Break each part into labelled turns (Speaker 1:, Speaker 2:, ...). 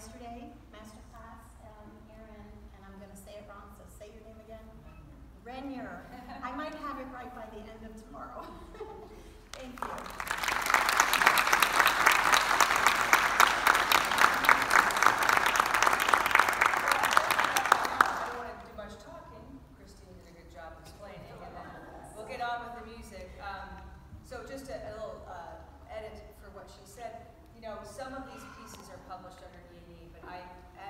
Speaker 1: yesterday, master class, Erin, and I'm going to say it wrong, so say your name again. Renier. I might have it right by the end of tomorrow. Thank you.
Speaker 2: So just a little edit for what she said. You know, some of these pieces are published under E&E, but my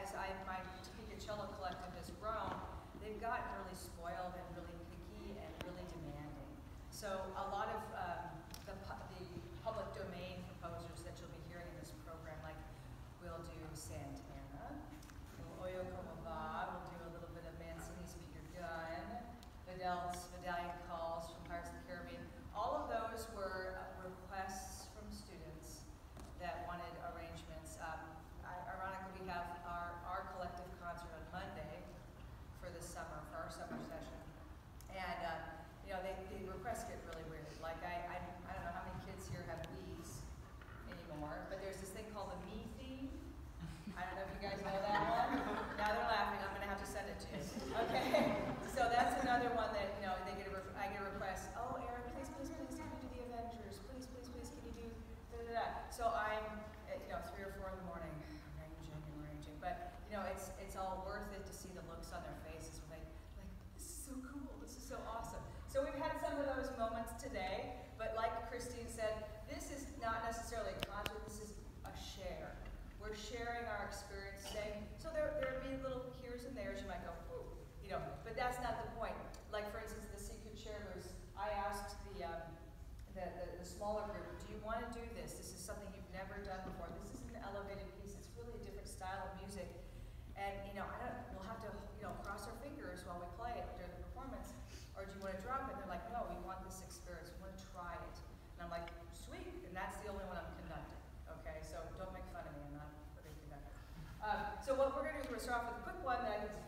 Speaker 2: Topeka Cello Collective has grown, they've gotten really spoiled and really picky and really demanding. So a lot of the public domain composers that you'll be hearing in this program, like we'll do Santana, Oyo Como Va, we'll do a little bit of Mancini's Peter Gunn, Vidal's Medallion Calls from Pirates of the Caribbean. All of those were requests from students that wanted arrangements. Ironically, we have our collective concert on Monday for this summer, for our summer session. And, you know, the requests get really weird. Like, I don't know how many kids here have Wii's anymore, but there's this thing called the Me theme. I don't know if you guys know that one. Now they're laughing. I'm going to have to send it to you. Okay? So that's another one that, you know, I get a request. Oh, Erin, please, can you do the Avengers? Please, can you do da-da-da? So I'm, you know, 3 or 4 in the morning, arranging. But, you know, it's all worth it to see the looks on their faces when they, like, this is so cool, this is so awesome. So we've had some of those moments today, but like Christine said, this is not necessarily a concert, this is a share. We're sharing our experience today. So there'll be little here's and there's, you might go, ooh, you know, but that's not the point. Like, for instance, the Secret Sharers, I asked the smaller group, do you want to do this? This is something you've never done before. This is an elevated piece. It's really a different style of music. And, you know, we'll have to, you know, cross our fingers while we play it during the performance. Or do you want to drop it? And they're like, no, we want this experience. We want to try it. And I'm like, sweet. And that's the only one I'm conducting. Okay? So don't make fun of me. I'm not a big conductor. So what we're going to do is start off with a quick one that I think is